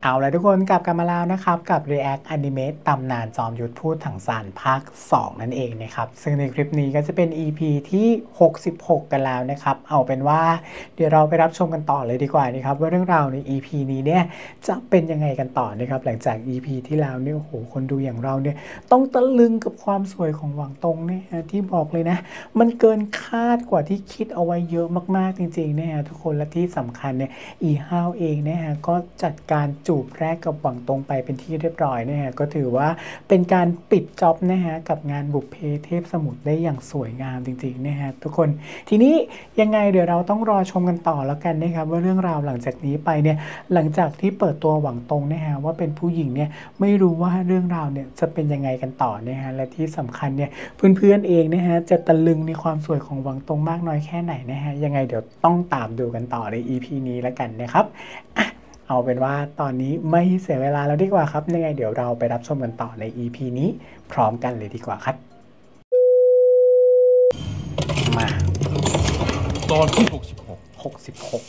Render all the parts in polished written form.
เอาละทุกคนกลับกันมาแล้วนะครับกับ React Animate ตำนานจอมยุทธพูดถังซานภาค 2 นั่นเองนะครับซึ่งในคลิปนี้ก็จะเป็น EP ที่ 66 กันแล้วนะครับเอาเป็นว่าเดี๋ยวเราไปรับชมกันต่อเลยดีกว่านะครับว่าเรื่องราวใน EP นี้เนี่ยจะเป็นยังไงกันต่อนะครับหลังจาก EP ที่แล้วเนี่ยโอ้โหคนดูอย่างเราเนี่ยต้องตะลึงกับความสวยของหวังตงเนี่ยที่บอกเลยนะมันเกินคาดกว่าที่คิดเอาไว้เยอะมากๆจริงๆนะฮะทุกคนและที่สำคัญเนี่ยอีฮาวเองนะฮะก็จัดการจูบแรกกับหวังตงไปเป็นที่เรียบร้อยนะฮะก็ถือว่าเป็นการปิดจ็อบนะฮะกับงานบุพเพเทพสมุทรได้อย่างสวยงามจริงๆนะฮะทุกคนทีนี้ยังไงเดี๋ยวเราต้องรอชมกันต่อแล้วกันนะครับว่าเรื่องราวหลังจากนี้ไปเนี่ยหลังจากที่เปิดตัวหวังตงนะฮะว่าเป็นผู้หญิงเนี่ยไม่รู้ว่าเรื่องราวเนี่ยจะเป็นยังไงกันต่อนะฮะและที่สำคัญเนี่ยเพื่อนๆเองนะฮะจะตะลึงในความสวยของหวังตงมากน้อยแค่ไหนนะฮะยังไงเดี๋ยวต้องตามดูกันต่อใน EP นี้แล้วกันนะครับเอาเป็นว่าตอนนี้ไม่เสียเวลาแล้วดีกว่าครับยังไงเดี๋ยวเราไปรับชมกันต่อใน EP นี้พร้อมกันเลยดีกว่าครับมาตอนที่ 66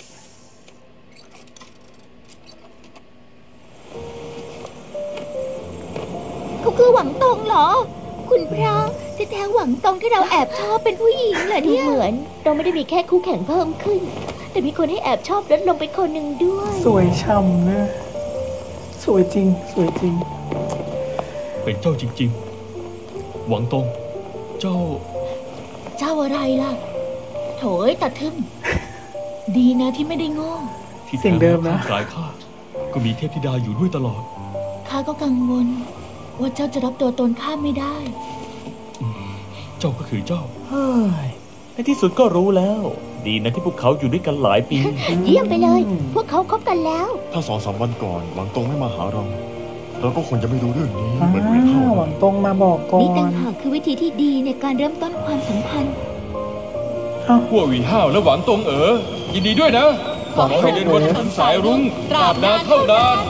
เขาคือหวังตงเหรอคุณพระที่แท้หวังตงที่เราแอบชอบเป็นผู้หญิงเหรอเนี่ยเหมือนเราไม่ได้มีแค่คู่แข่งเพิ่มขึ้นแต่มีคนให้แอบชอบลดลงไปคนหนึ่งด้วยสวยช่ำนะสวยจริงสวยจริงเป็นเจ้าจริงๆหวังตงเจ้าอะไรล่ะโถยตัดทึมดีนะที่ไม่ได้โง่ที่เสียงเดิมนะกายข้าก็มีเทพธิดาอยู่ด้วยตลอดข้าก็กังวลว่าเจ้าจะรับตัวตนข้าไม่ได้เจ้าก็คือเจ้าเฮ้ยในที่สุดก็รู้แล้วดีนะที่พวกเขาอยู่ด้วยกันหลายปีเยี่ยมไปเลยพวกเขาคบกันแล้วถ้า2-3 วันก่อนหวังตงไม่มาหาเราก็คงจะไม่รู้เรื่องนี้เหมือนวีเท่าหวังตงมาบอกก่อนนี่ต่างหากคือวิธีที่ดีในการเริ่มต้นความสัมพันธ์พวกวีห้าวและหวังตงยินดีด้วยนะขอให้เดินบนถนนสายรุ้งตราบนานเท่านาน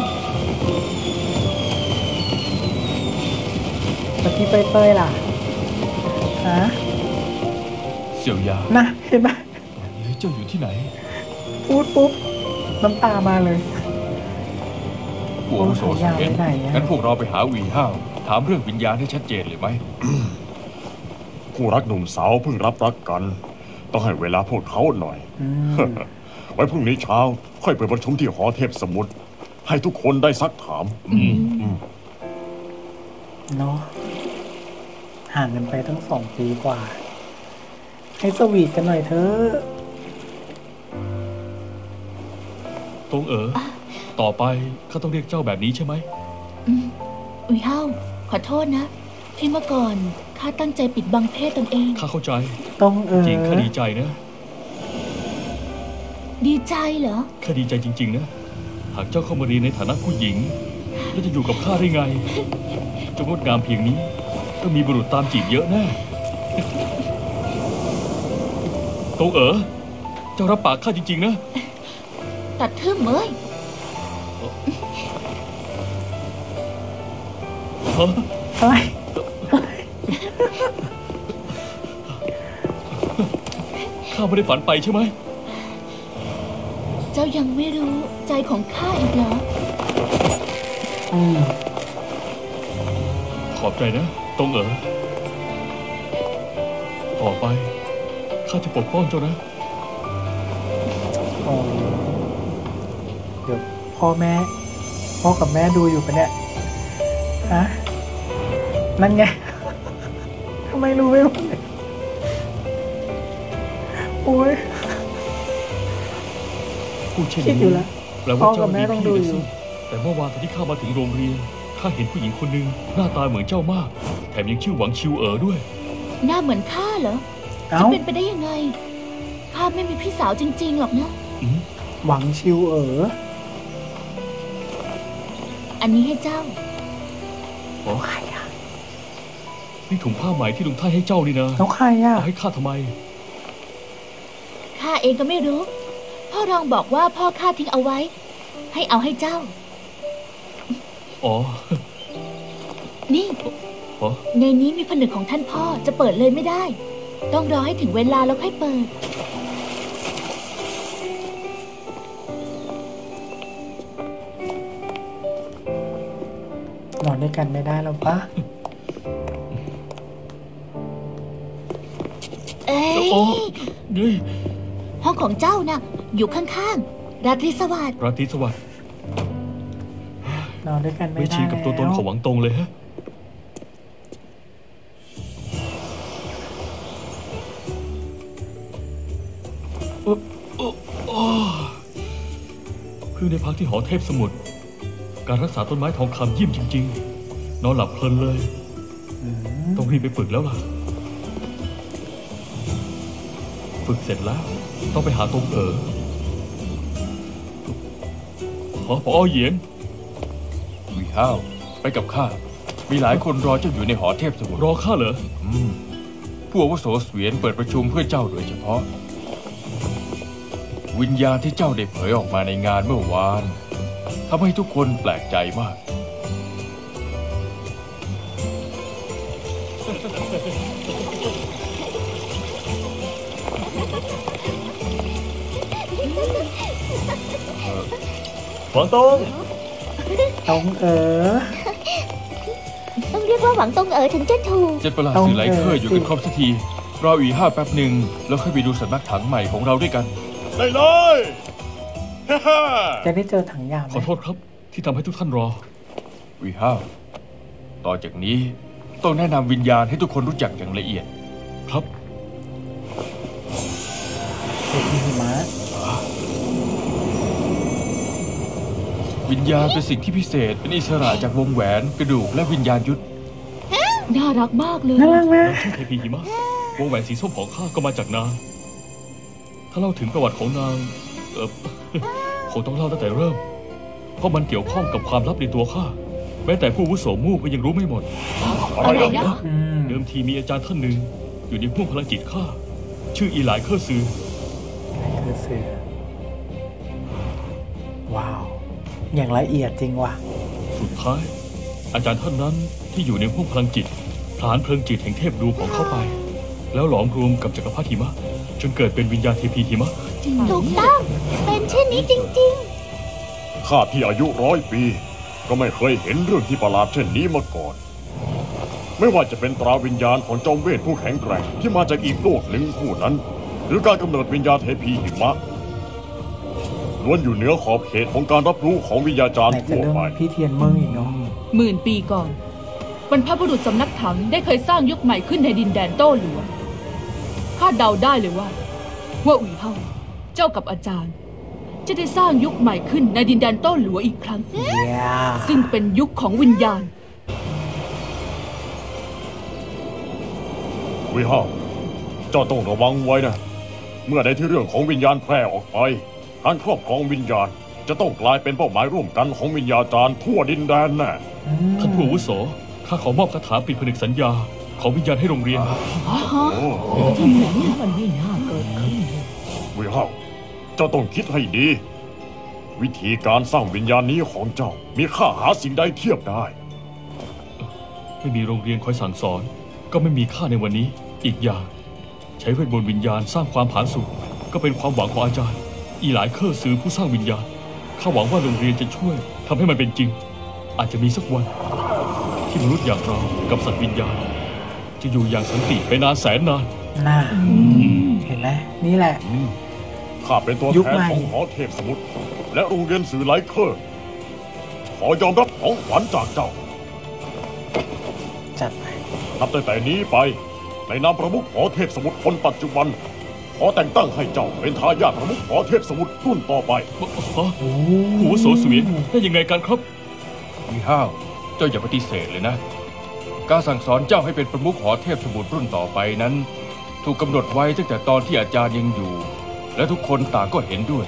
แต่พี่เป้ยล่ะฮะเสี่ยวยานะเห็นไหมตอนนี้เจ้าอยู่ที่ไหนพูดปุ๊บน้ำตามาเลยหัวโสดเอ็นงั้นพวกเราไปหาวีห้าวถามเรื่องวิญญาณให้ชัดเจนเลยไหมคู่รักหนุ่มสาวเพิ่งรับรักกันต้องให้เวลาพวกเขาหน่อยไว้พรุ่งนี้เช้าค่อยไปประชุมที่หอเทพสมุทรให้ทุกคนได้ซักถามเนาะห่างกันไปตั้ง2 ปีกว่าให้สวีทกันหน่อยเถอะตงต่อไปข้าต้องเรียกเจ้าแบบนี้ใช่ไหมอุ้ยเฮาขอโทษนะที่เมื่อก่อนข้าตั้งใจปิดบังเพศตนเองข้าเข้าใจต้องจริงข้าดีใจนะดีใจเหรอข้าดีใจจริงๆนะหากเจ้าเข้ามาเรียนในฐานะผู้หญิงแล้วจะอยู่กับข้าได้ไงจะงดงามเพียงนี้ก็มีบุรุษตามจีบเยอะแน่ตงเจ้ารับปากข้าจริงๆนะตัดทึ่มเอ้ยอะไรข้าไม่ได้ฝันไปใช่ไหมเจ้ายังไม่รู้ใจของข้าอีกเหรอขอบใจนะตงต่อไปข้าจะปกป้องเจ้านะเดี๋ยวพ่อกับแม่ดูอยู่ปะเนี่ยฮะนั่นไงทำไมรู้ไม่หมดเลยโอ้ยพูดเช่นนี้แปลว่าเจ้ามีพี่นะสิแต่เมื่อวานตอนที่ข้ามาถึงโรงเรียนข้าเห็นผู้หญิงคนหนึ่งหน้าตาเหมือนเจ้ามากแถมยังชื่อหวังชิวด้วยหน้าเหมือนข้าเหรอจะเป็นไปได้ยังไงข้าไม่มีพี่สาวจริงๆหรอกนะหวังชิวอันนี้ให้เจ้าโอ้ใครอ่ะนี่ถุงผ้าไหมที่ลุงท่านให้เจ้านี่นะแล้วใครอ่ะให้ข้าทำไมข้าเองก็ไม่รู้พ่อรองบอกว่าพ่อข้าทิ้งเอาไว้ให้เอาให้เจ้านี่ในนี้มีผนึกของท่านพ่อจะเปิดเลยไม่ได้ต้องรอให้ถึงเวลาแล้วค่อยเปิดออนด้วยกันไม่ได้แล้วปะเอ้โอ้ยเฮ้ยห้องของเจ้าน่ะ อยู่ข้างๆ ราตรีสวัสดิ์ราตรีสวัสดิ์นอนด้วยกันไม่ไม่ได้ชินกับตัวตนของหวังตงเลยฮะเพิ่งได้พักที่หอเทพสมุทรการรักษาต้นไม้ทองคำเยี่ยมจริงๆ นอนหลับเพลินเลย ต้องรีบไปฝึกแล้วล่ะ ฝึกเสร็จแล้ว ต้องไปหาตงผอเหยียนวีห้าวไปกับข้า มีหลายคนรอเจ้าอยู่ในหอเทพสมุทรรอข้าเหรอผู้อาวุโสเสวียนเปิดประชุมเพื่อเจ้าโดยเฉพาะ วิญญาณที่เจ้าได้เผยออกมาในงานเมื่อวานทำให้ทุกคนแปลกใจมากหวังตงตองต้องเรียกว่าหวังตงถึงจะถูกเจ็ดประหลาดสื่อไลเคอร์อยู่กันครบสักที รออีห้าแป๊บหนึ่งแล้วค่อยไปดูสำนักถังใหม่ของเราด้วยกันได้เลยฮ่าจะได้เจอถังยามไหขมอโทษครับที่ทำให้ทุกท่านรอวีห้าวต่อจากนี้ต้องแนะนำวิญญาณให้ทุกคนรู้จักอย่างละเอียดครับเด็กหิมะวิญญาณเป็นสิ่งที่พิเศษเป็นอิสระจากวงแหวนกระดูกและวิญญาณยุทธน่ารักมากเลยน่ารักไหมนางชื่อเทพีหิมะวงแหวนสีส้มของข้าก็มาจากนาง ถ้าเล่าถึงประวัติของนาง คงต้องเล่าตั้งแต่เริ่ม เพราะมันเกี่ยวข้องกับความลับในตัวข้า แม้แต่ผู้อาวุโสมู่ก็ยังรู้ไม่หมดอะไรนะเดิมทีมีอาจารย์ท่านหนึ่ง อยู่ในห้วงพลังจิตข้า ชื่ออีหลายเคอร์ซือนี่คือเสือว้าว อย่างละเอียดจริงว่ะสุดท้าย อาจารย์ท่านนั้นที่อยู่ในห้วงพลังจิตผลาญเพลิงจิตแห่งเทพดูของเข้าไป แล้วหลอมรวมกับจักรพรรดิหิมะจนเกิดเป็นวิญญาณเทพีหิมะถูกต้อง เป็นเช่นนี้จริงข้าที่อายุ100 ปี ก็ไม่เคยเห็นเรื่องที่ประหลาดเช่นนี้มาก่อน ไม่ว่าจะเป็นตราวิญญาณของจอมเวทผู้แข็งแกร่งที่มาจากอีกโลกหนึ่งผู้นั้น หรือการกำเนิดวิญญาณเทพีหิมะล้วนอยู่เหนือขอบเขตของการรับรู้ของวิญญาจารย์ไหนจะทั่วเรื่องไปพี่เทียนเมืองอีกเนาะหมื่นปีก่อน บรรพบุรุษสำนักถังได้เคยสร้างยุคใหม่ขึ้นในดินแดนโต้หลวงข้าเดาได้เลยว่าอุ๋ยเฮาเจ้ากับอาจารย์ จะได้สร้างยุคใหม่ขึ้นในดินแดนโต้หลวงอีกครั้งเย้ซึ่งเป็นยุคของวิญญาณวิฮาเจ้าต้องระวังไว้นะ เมื่อใดที่เรื่องของวิญญาณแพร่ออกไปการครอบครองวิญญาณจะต้องกลายเป็นเป้าหมายร่วมกันของวิญญาจารย์ทั่วดินแดนแน่ท่านผู้อาวุโสข้าขอมอบคาถาปิดผนึกสัญญาของวิญญาณให้โรงเรียนโอ้ที่ไหนมันไม่น่าเกิดขึ้นวิฮาเจ้าต้องคิดให้ดี วิธีการสร้างวิญญาณนี้ของเจ้ามีค่าหาสิ่งใดเทียบได้ไม่มีโรงเรียนคอยสั่งสอน ก็ไม่มีค่าในวันนี้ อีกอย่าง ใช้เวทมนต์วิญญาณสร้างความผาสุกก็เป็นความหวังของอาจารย์ อีหลายเคอร์ซือผู้สร้างวิญญาณข้าหวังว่าโรงเรียนจะช่วยทำให้มันเป็นจริง อาจจะมีสักวัน ที่มนุษย์อย่างเรากับสัตว์วิญญาณ จะอยู่อย่างสันติไปนานแสนนานน่าเห็นไหมนี่แหละข้าเป็นตัวยุคแทนใหม่ของหอเทพสมุทรและโรงเรียนสื่อไลเคอร์ ขอยอมรับของขวัญจากเจ้าจัดไปนับตั้งแต่นี้ไป ในนามประมุขหอเทพสมุทรคนปัจจุบัน ขอแต่งตั้งให้เจ้าเป็นทายาทประมุขหอเทพสมุทรรุ่นต่อไปฮะผู้อาวุโสเสวียนได้ยังไงกันครับวีห้าวเจ้าอย่าปฏิเสธเลยนะ การสั่งสอนเจ้าให้เป็นประมุขหอเทพสมุทรรุ่นต่อไปนั้น ถูกกำหนดไว้ตั้งแต่ตอนที่อาจารย์ยังอยู่ และทุกคนต่างก็เห็นด้วย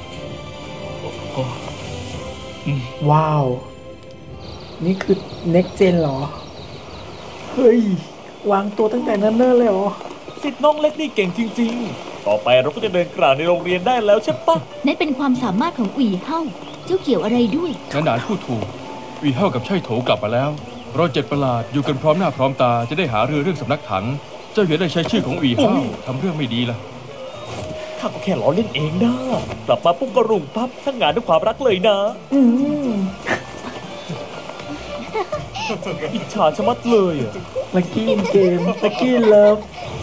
ว้าว นี่คือ next gen เหรอ เฮ้ย วางตัวตั้งแต่เนิ่นๆเลยเหรอสิทธิ์น้องเล็กนี่เก่งจริง ๆ ต่อไปเราก็จะเดินกลางในโรงเรียนได้แล้วใช่ปะๆ นั่นเป็นความสามารถของอุ๋ยเฮาเจ้าเกี่ยวอะไรด้วยนานๆพูดถูก วีห้าวกับไช่โถกลับมาแล้ว เราเจ็ดประหลาดอยู่กันพร้อมหน้าพร้อมตาจะได้หารือเรื่องสำนักถัง เจ้าอย่าได้ใช้ชื่อของวีห้าวทำเรื่องไม่ดีล่ะข้าก็แค่ล้อเล่นเองนะกลับมาปุ๊บก็รุ่งปั๊บทั้งงานด้วยความรักเลยนะอืมอิจฉาชะมัดเลยอะลักกี้อินเกมลักกี้เลิฟ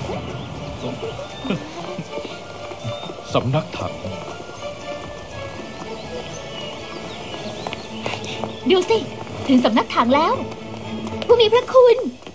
สำนักถังดูสิ ถึงสำนักถังแล้ว ผู้มีพระคุณ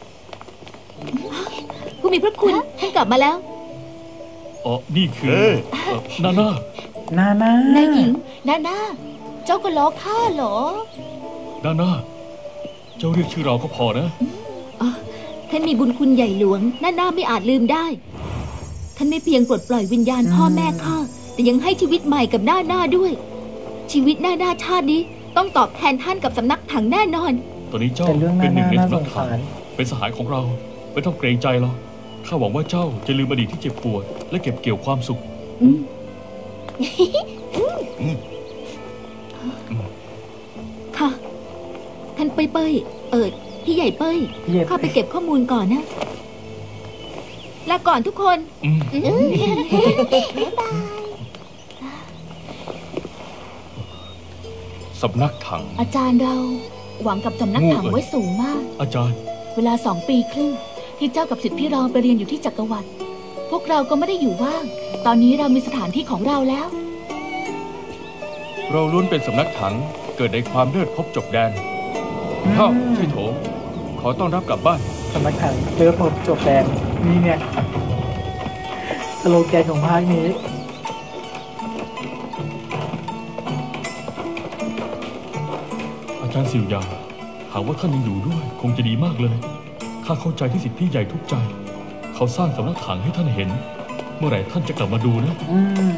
ผู้มีพระคุณท่านกลับมาแล้วอ๋อ นี่คือเอ้ยนาน่านาน่านายหญิงนาเจ้าก็ล้อข้าเหรอนาน่า เจ้าเรียกชื่อเราก็พอนะท่านมีบุญคุณใหญ่หลวงนาไม่อาจลืมได้ ท่านไม่เพียงปลดปล่อยวิญญาณพ่อแม่ข้า แต่ยังให้ชีวิตใหม่กับนาด้วย ชีวิตนาชาตินี้ต้องตอบแทนท่านกับสำนักถังแน่นอนตอนนี้เจ้าแต่เรื่องเป็นานหนึ่งน่าในน่าสำสนักงถังสารเป็นสหายของเรา ไม่ต้องเกรงใจหรอกข้าหวังว่าเจ้าจะลืมอดีตที่เจ็บปวด และเก็บเกี่ยวความสุขค่ะ ท่านเป้ยพี่ใหญ่เป้ยพี่ใหญ่ข้าไปเก็บข้อมูลก่อนนะลาก่อนทุกคนอืมสำนักถังอาจารย์เราหวังกับสำนักถังไว้สูงมากอาจารย์เวลา2 ปีครึ่งที่เจ้ากับศิษย์พี่รองไปเรียนอยู่ที่จักรวรรดิพวกเราก็ไม่ได้อยู่ว่าง ตอนนี้เรามีสถานที่ของเราแล้วเราล้วนเป็นสำนักถังเกิดในความเลือดพบจบแดนเข้าใช่โถ ขอต้อนรับกลับบ้านสำนักถังเลิฟผมจบแดนนี่เนี่ยสโลแกนของภาคนี้อาจารย์สิวยา หากว่าท่านยังอยู่ด้วย คงจะดีมากเลย ข้าเข้าใจที่สิทธิพี่ใหญ่ทุกใจ เขาสร้างสำนักถังให้ท่านเห็น เมื่อไหร่ท่านจะกลับมาดูนะอืม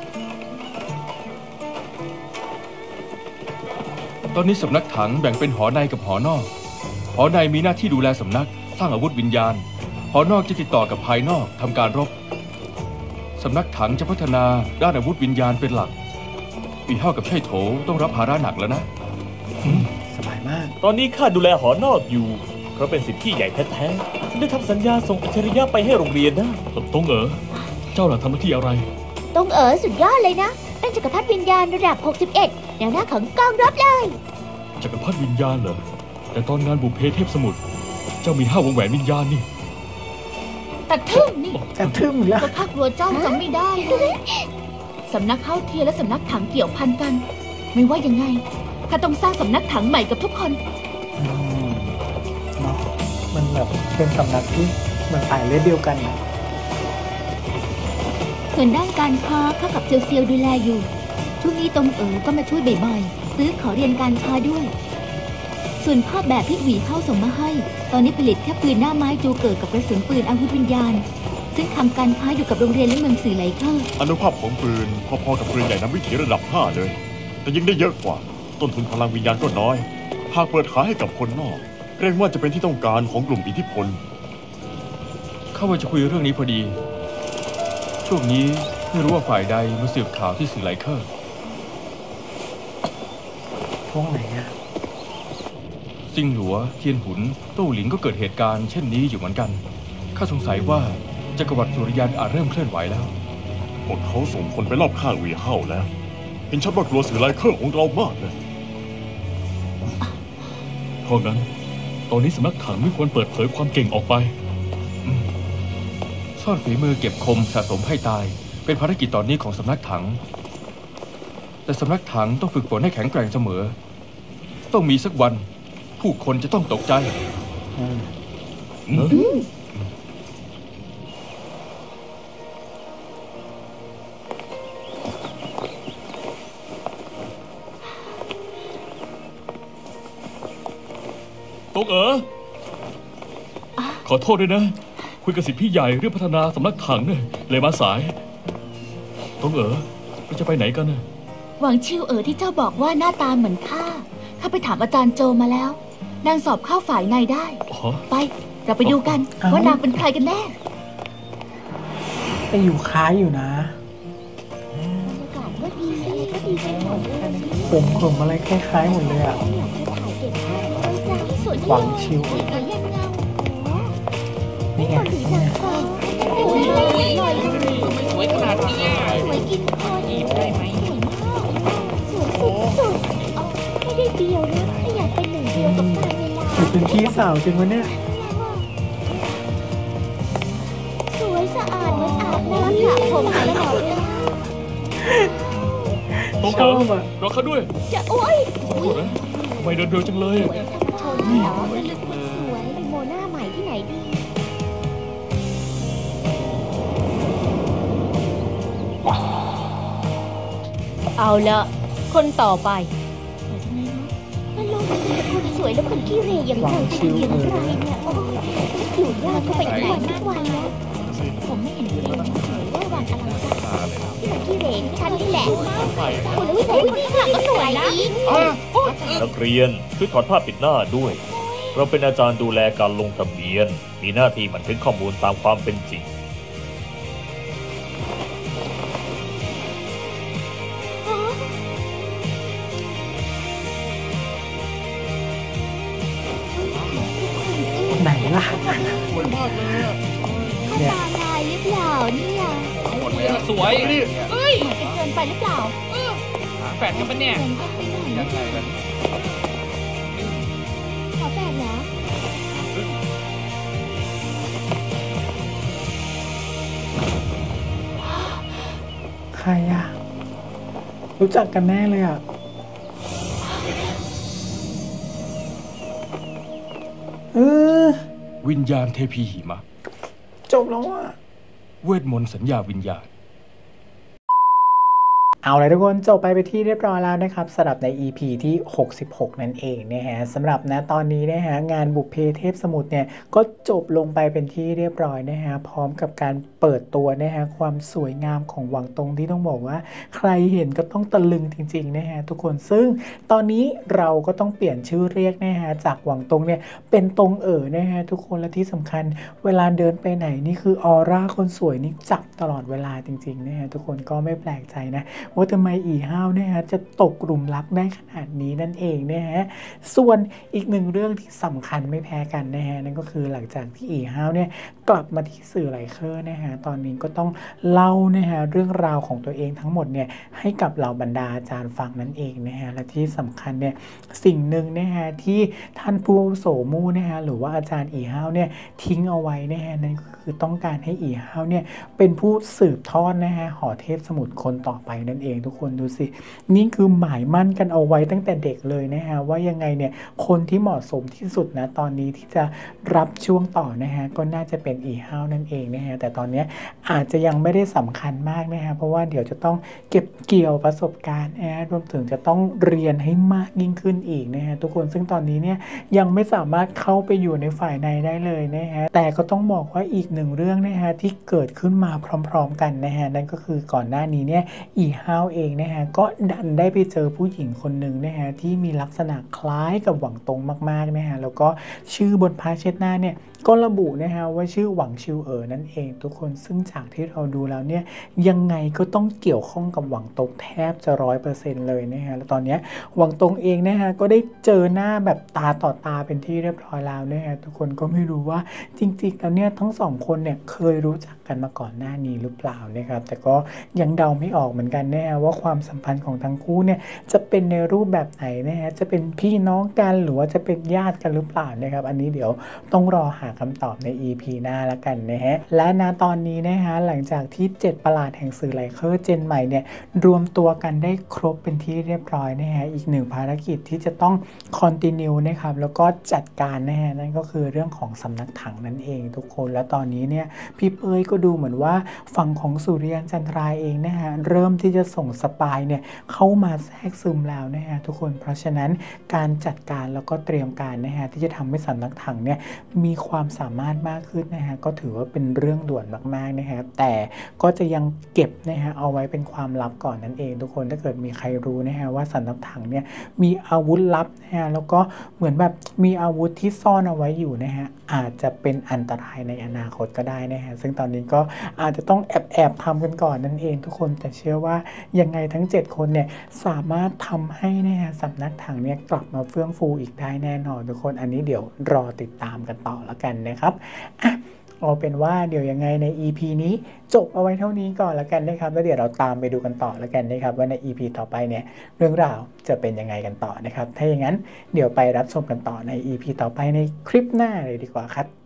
ตอนนี้สำนักถังแบ่งเป็นหอในกับหอนอก หอในมีหน้าที่ดูแลสำนักสร้างอาวุธวิญญาณ หอนอกจะติดต่อกับภายนอกทำการรบ สำนักถังจะพัฒนาด้านอาวุธวิญญาณเป็นหลักปีเท่ากับไช่โถต้องรับภาระหนักแล้วนะสบายมากตอนนี้ข้าดูแลหอนอกอยู่ เพราะเป็นสิทธิ์พี่ใหญ่แท้ๆถึงได้ทำสัญญาส่งอัจฉริยะไปให้โรงเรียนได้ตงเจ้าล่ะทำหน้าที่อะไรตรงสุดยอดเลยนะ เป็นจักรพรรดิวิญญาณระดับ 61 แนวหน้าของกองรบเลยจักรพรรดิวิญญาณเหรอ แต่ตอนงานบุพเพเทพสมุทร เจ้ามี5 วงแหวนวิญญาณนี่แต่ทึ่งนี่กระทึ่มอีกแล้วก็ข้ากลัวเจ้าจำไม่ได้เลยสำนักเข้าเทียนและสำนักถังเกี่ยวพันกัน ไม่ว่ายังไงข้าต้องสร้างสำนักถังใหม่กับทุกคนอืมเนาะมันแบบเป็นสำนักที่เหมือนสายเลือดเดียวกันนะส่วนด้านการค้าข้ากับเซียวเซียวดูแลอยู่ ช่วงนี้ตรงก็มาช่วยบ่อยๆซื้อขอเรียนการค้าด้วย ส่วนภาพแบบที่หวีเข้าส่งมาให้ ตอนนี้ผลิตแค่ปืนหน้าไม้จูเกิดกับกระสุนปืนอาวุธวิญญาณ ซึ่งทำการค้าอยู่กับโรงเรียนและเมืองสื่อไหลเคอร์อนุภาพของปืนพอๆกับปืนใหญ่น้ำวิถีระดับ 5 เลย แต่ยิงได้เยอะกว่า ต้นทุนพลังวิญญาณก็น้อย หากเปิดขายให้กับคนนอก เกรงว่าจะเป็นที่ต้องการของกลุ่มอิทธิพลเข้ามาจะคุยเรื่องนี้พอดี ช่วงนี้ไม่รู้ว่าฝ่ายใดมาสืบข่าวที่สื่อไลเคอร์พวกไหนอะซิงหลัว เทียนหุน โต้หลินก็เกิดเหตุการณ์เช่นนี้อยู่เหมือนกัน ข้าสงสัยว่าจักรวรรดิสุริยันอาจเริ่มเคลื่อนไหวแล้วพวกเขาส่งคนไปรอบข้างวีเฮาแล้ว เห็นชัดว่ากลัวสื่อไลเคอร์ของเรามากเลยเพราะงั้น ตอนนี้สำนักถังไม่ควรเปิดเผยความเก่งออกไปซ่อนฝีมือเก็บคมสะสมให้ตาย เป็นภารกิจตอนนี้ของสำนักถัง แต่สำนักถังต้องฝึกฝนให้แข็งแกร่งเสมอ ต้องมีสักวัน ผู้คนจะต้องตกใจอืมตงขอโทษด้วยนะ คุยกับสิทธิพี่ใหญ่เรื่องพัฒนาสำนักถังเนี่ยเลยมาสาย ตงเราจะไปไหนกันน่ะหวังชิวที่เจ้าบอกว่าหน้าตาเหมือนข้าไปถามอาจารย์โจมาแล้ว นางสอบเข้าฝ่ายในได้อ๋อไป เราไปดูกันว่านางเป็นใครกันแน่ไปอยู่ค้ายอยู่นะบรรยากาศก็ดีก็ดีไปหมดเลยผมอะไรคล้ายๆหมดเลยอะอยากจะถ่ายเก็บภาพเลยจ้ะสวยหวังชิวสวยยันเงานี่ไงถือนี่จากไงฟองโอ้ยลอยสวยขนาดนี้สวยกินคนสวยมากสวยสุดๆไม่ได้เดียวนะไม่อยากเป็นหนึ่งเดียวกับการเวลาคือเป็นพี่สาวจริงวะเนี่ยสวยสะอาดเหมือนอาบน้ำสระผมตลอดเวลาตรงชเอ๋ออบอ่ะรอข้าด้วยจะโอ๊ยโอ้โหนะทำไมเดินเร็วจังเลยสวยทั้งชนเหรอลึกคนสวยมีโมหน้าใหม่ที่ไหนดีเอาละคนต่อไปมันลงมาเป็นคนสวยแล้วคนขี้เหร่อย่างเราจะอยู่อย่างไรเนี่ยโอ้ยอยู่ยากเข้าไปทุกวันทุกวันแล้วผมไม่เห็นเลยนะสวยได้วันอลังการที่มันขี้เหร่ที่ฉันนี่แหละคุณวิสัยคนข้างหลังก็สวยนะอีกนักเรียนช่วยถอดผ้าปิดหน้าด้วย เราเป็นอาจารย์ดูแลการลงทะเบียน มีหน้าที่บันทึกข้อมูลตามความเป็นจริงไหนล่ะเขาตาลายหรือเปล่าเนี่ยสวยมันจะเกินไปหรือเปล่าแฝดกันปะเนี่ยเกินไปหน่อยยังไงกันขอแปดเหรอใครอ่ะ รู้จักกันแน่เลยอ่ะ เออวิญญาณเทพีหิมะจบแล้วอ่ะเวทมนต์สัญญาวิญญาณเอาเลยทุกคนจบไปที่เรียบร้อยแล้วนะครับสำหรับใน EP ที่ 66 นั่นเองนะฮะสำหรับนะตอนนี้นะฮะงานบุพเพเทพสมุทรเนี่ยก็จบลงไปเป็นที่เรียบร้อยนะฮะพร้อมกับการเปิดตัวนะฮะความสวยงามของหวังตงที่ต้องบอกว่าใครเห็นก็ต้องตะลึงจริงๆนะฮะทุกคนซึ่งตอนนี้เราก็ต้องเปลี่ยนชื่อเรียกนะฮะจากหวังตงเนี่ยเป็นตงนะฮะทุกคนและที่สำคัญเวลาเดินไปไหนนี่คือออร่าคนสวยนี่จับตลอดเวลาจริงๆนะฮะทุกคนก็ไม่แปลกใจนะว่าทำไมอีห้าวเนี่ยฮะจะตกหลุมรักได้ขนาดนี้นั่นเองนะฮะส่วนอีกหนึ่งเรื่องที่สำคัญไม่แพ้กันนะฮะนั่นก็คือหลังจากที่อีห้าวเนี่ยกลับมาที่สื่อไลเคอร์นะฮะตอนนี้ก็ต้องเล่านะฮะเรื่องราวของตัวเองทั้งหมดเนี่ยให้กับเหล่าบรรดาอาจารย์ฟังนั่นเองนะฮะและที่สำคัญเนี่ยสิ่งหนึ่งนะฮะที่ท่านผู้อาวุโสมู่นะฮะหรือว่าอาจารย์อีห้าวเนี่ยทิ้งเอาไว้นะฮะนั่นก็คือต้องการให้อีห้าวเนี่ยเป็นผู้สืบทอดนะฮะหอเทพสมุทรคนต่อไปนั่นเองทุกคนดูสินี่คือหมายมั่นกันเอาไว้ตั้งแต่เด็กเลยนะฮะว่ายังไงเนี่ยคนที่เหมาะสมที่สุดนะตอนนี้ที่จะรับช่วงต่อนะฮะก็น่าจะเป็นอีห้าวนั่นเองนะฮะแต่ตอนนี้อาจจะยังไม่ได้สำคัญมากนะฮะเพราะว่าเดี๋ยวจะต้องเก็บเกี่ยวประสบการณ์นะฮะรวมถึงจะต้องเรียนให้มากยิ่งขึ้นอีกนะฮะทุกคนซึ่งตอนนี้เนี่ยยังไม่สามารถเข้าไปอยู่ในฝ่ายในได้เลยนะฮะแต่ก็ต้องบอกว่าอีกหนึ่งเรื่องนะฮะที่เกิดขึ้นมาพร้อมๆกันนะฮะนั่นก็คือก่อนหน้านี้เนี่ยอีห้าวเองนะฮะก็ดันได้ไปเจอผู้หญิงคนหนึ่งนะฮะที่มีลักษณะคล้ายกับหวังตงมากๆนะฮะแล้วก็ชื่อบนผ้าเช็ดหน้าเนี่ยก็ระบุนะฮะว่าชื่อหวังชิวนั่นเองทุกคนซึ่งจากที่เราดูแล้วเนี่ยยังไงก็ต้องเกี่ยวข้องกับหวังตงแทบจะ100%เลยนะฮะแล้วตอนนี้หวังตงเองนะฮะก็ได้เจอหน้าแบบตาต่อตาเป็นที่เรียบร้อยแล้วนะฮะทุกคนก็ไม่รู้ว่าจริงๆแล้วเนี่ยทั้งสองคนเนี่ยเคยรู้จักกันมาก่อนหน้านี้หรือเปล่านะครับแต่ก็ยังเดาไม่ออกเหมือนกันนะฮะว่าความสัมพันธ์ของทั้งคู่เนี่ยจะเป็นในรูปแบบไหนนะฮะจะเป็นพี่น้องกันหรือว่าจะเป็นญาติกันหรือเปล่านะครับอันนี้เดี๋ยวต้องรอหาคำตอบใน EP หน้าละกันนะฮะและณตอนนี้นะฮะหลังจากที่7ประหลาดแห่งสื่อไลเคอร์เจนใหม่เนี่ยรวมตัวกันได้ครบเป็นที่เรียบร้อยนะฮะอีกหนึ่งภารกิจที่จะต้องคอนติเนียนะครับแล้วก็จัดการนะฮะนั่นก็คือเรื่องของสำนักถังนั่นเองทุกคนและตอนนี้เนี่ยพี่เป้ยก็ดูเหมือนว่าฝั่งของสุริยันจันทราเองนะฮะเริ่มที่จะส่งสปายเนี่ยเข้ามาแทรกซึมแล้วนะฮะทุกคนเพราะฉะนั้นการจัดการแล้วก็เตรียมการนะฮะที่จะทำให้สำนักถังเนี่ยมีความสามารถมากขึ้นนะฮะก็ถือว่าเป็นเรื่องด่วนมากๆนะฮะแต่ก็จะยังเก็บนะฮะเอาไว้เป็นความลับก่อนนั่นเองทุกคนถ้าเกิดมีใครรู้นะฮะว่าสำนักถังเนี่ยมีอาวุธลับนะฮะแล้วก็เหมือนแบบมีอาวุธที่ซ่อนเอาไว้อยู่นะฮะอาจจะเป็นอันตรายในอนาคตก็ได้นะฮะซึ่งตอนนี้ก็อาจจะต้องแอบทำกันก่อนนั่นเองทุกคนแต่เชื่อว่ายังไงทั้ง7คนเนี่ยสามารถทำให้นะฮะสำนักถังเนี่ยกลับมาเฟื่องฟูอีกได้แน่นอนทุกคนอันนี้เดี๋ยวรอติดตามกันต่อแล้วกันนะครับอ่ะเอาเป็นว่าเดี๋ยวยังไงใน EP นี้จบเอาไว้เท่านี้ก่อนแล้วกันนะครับแล้วเดี๋ยวเราตามไปดูกันต่อแล้วกันนะครับว่าใน EP ต่อไปเนี่ยเรื่องราวจะเป็นยังไงกันต่อนะครับถ้าอย่างนั้นเดี๋ยวไปรับชมกันต่อใน EP ต่อไปในคลิปหน้าเลยดีกว่าครับ